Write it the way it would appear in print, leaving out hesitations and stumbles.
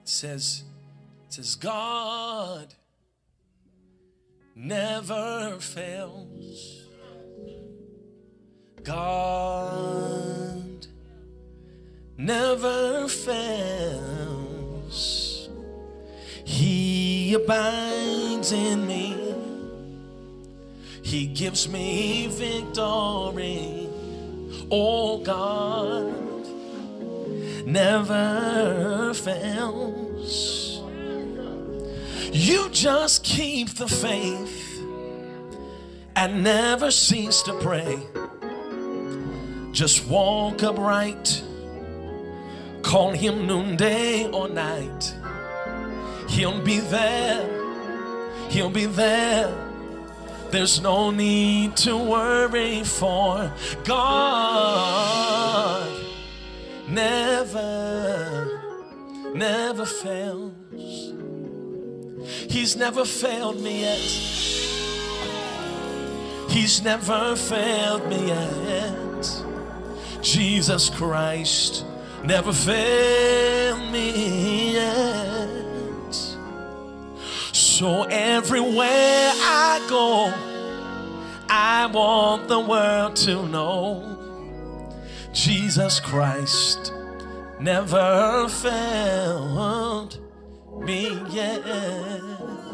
It says, God never fails. God never fails. He abides in me. He gives me victory. Oh, God never fails. You just keep the faith and never cease to pray. Just walk upright, call him noonday or night. He'll be there, he'll be there. There's no need to worry, for God never fails. He's never failed me yet. He's never failed me yet. Jesus Christ never failed me yet. So everywhere I go, I want the world to know Jesus Christ never failed me yet.